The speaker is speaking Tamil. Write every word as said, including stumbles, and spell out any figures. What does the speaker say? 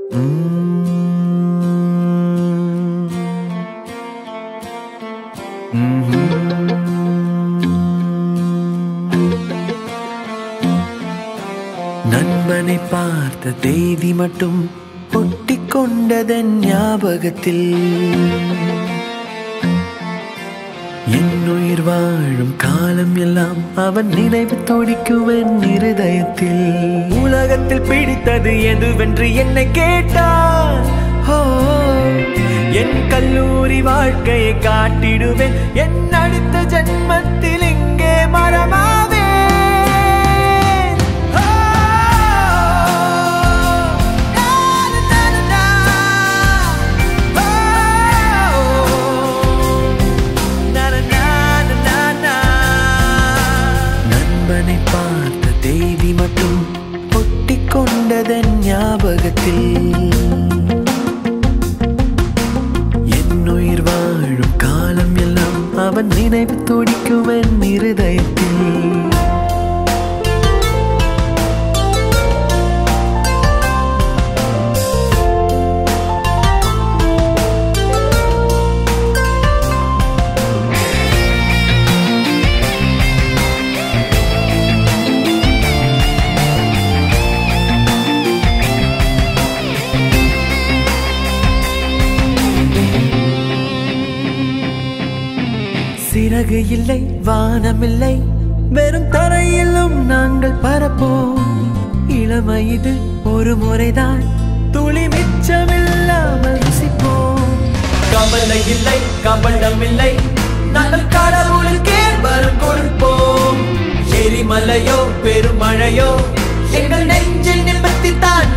நண்பனை பார்த்த தேதி மட்டும் ஒட்டிக்கொண்டதன் ஞாபகத்தில் என்னுயிர் வாழும் காலம் எல்லாம் அவன் நினைவு துடிக்குவன் இருதயத்தில். உலகத்தில் பிடித்தது எதுவென்று என்னை கேட்டான், என் கல்லூரி வாழ்க்கையை காட்டிடுவேன். என் அடுத்த ஜன்மத்தில் இங்கே மரமாவே பார்த்த தேதி மட்டும் ஒட்டிக்கொண்டதன் ஞாபகத்தில் என்னுயிர் வாழும் காலம் எல்லாம் அவன் நினைவு துடிக்குவன் இருதயத்தில். சிறகு இல்லை, வானமில்லை, வெறும் தரையிலும் நாங்கள் பரப்போம். இளமை இது ஒரு முறைதான், துளி மிச்சமில்லாமல் ருசிப்போம். கவலை இல்லை, கவனமில்லை, நாங்கள் கடவுளுக்கே வரம் கொடுப்போம். எரிமலையோ பெருமழையோ எங்கள் நெஞ்சில் நிமிர்த்தித்தான்